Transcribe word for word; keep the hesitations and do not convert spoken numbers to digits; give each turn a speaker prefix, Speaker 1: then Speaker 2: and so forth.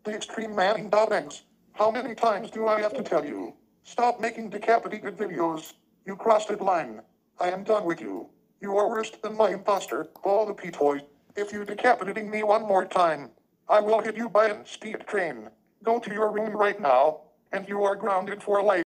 Speaker 1: The extreme manning dobbings. How many times do I have to tell you? Stop making decapitated videos. You crossed a line. I am done with you. You are worse than my imposter, Paul the P-Toy. If you decapitating me one more time, I will hit you by a speed train. Go to your room right now, and you are grounded for life.